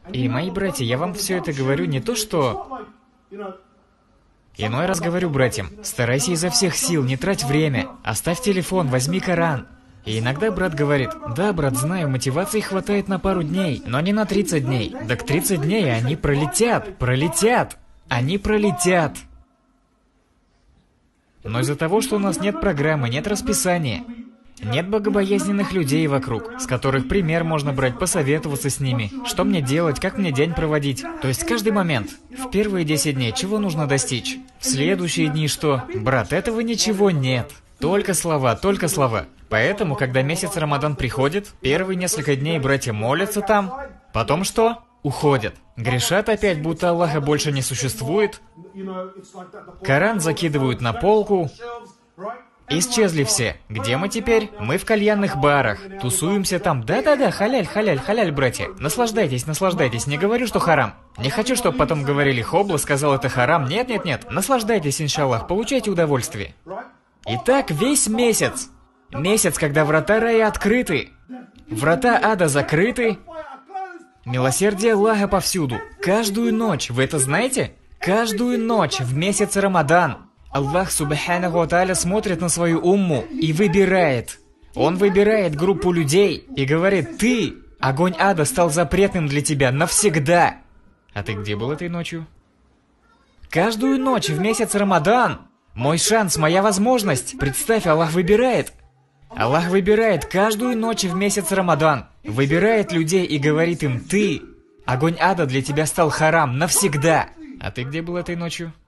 И, мои братья, я вам все это говорю не то, что... Иной раз говорю братьям, старайся изо всех сил, не трать время, оставь телефон, возьми Коран. И иногда брат говорит, да, брат, знаю, мотивации хватает на пару дней, но не на 30 дней. Так 30 дней, они пролетят, они пролетят. Но из-за того, что у нас нет программы, нет расписания, нет богобоязненных людей вокруг, с которых пример можно брать, посоветоваться с ними, что мне делать, как мне день проводить. То есть каждый момент. В первые 10 дней чего нужно достичь? В следующие дни что? Брат, этого ничего нет. Только слова, только слова. Поэтому, когда месяц Рамадан приходит, первые несколько дней братья молятся там, потом что? Уходят. Грешат опять, будто Аллаха больше не существует. Коран закидывают на полку. Исчезли все. Где мы теперь? Мы в кальянных барах. Тусуемся там. Да-да-да, халяль, халяль, халяль, братья. Наслаждайтесь, наслаждайтесь. Не говорю, что харам. Не хочу, чтобы потом говорили, Хобла сказал это харам. Нет-нет-нет. Наслаждайтесь, иншаллах. Получайте удовольствие. Итак, весь месяц. Месяц, когда врата рая открыты. Врата ада закрыты. Милосердие Аллаха повсюду. Каждую ночь. Вы это знаете? Каждую ночь в месяц Рамадан. Аллах Субханаху ва Тааля смотрит на свою умму и выбирает. Он выбирает группу людей и говорит, ты, огонь ада стал запретным для тебя навсегда. А ты где был этой ночью? Каждую ночь в месяц Рамадан. Мой шанс, моя возможность. Представь, Аллах выбирает. Аллах выбирает каждую ночь в месяц Рамадан. Выбирает людей и говорит им, ты, огонь ада для тебя стал харам навсегда. А ты где был этой ночью?